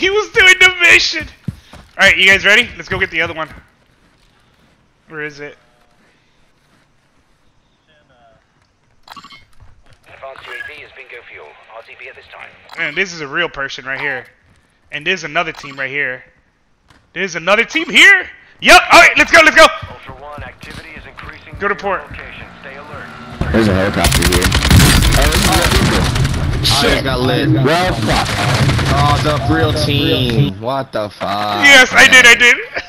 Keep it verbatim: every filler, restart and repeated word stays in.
He was doing the mission. All right, you guys ready? Let's go get the other one. Where is it? Advanced U A V is bingo fuel. R T B at this time. And this is a real person right here. And there's another team right here. There's another team here. Yep. All right, let's go. Let's go. Ultra One, activity is increasing. Go to port. Location. Stay alert. There's a helicopter here. Oh, shit. Got lit. Well, fuck. Oh, the real team. What the fuck? Yes, I did. I did.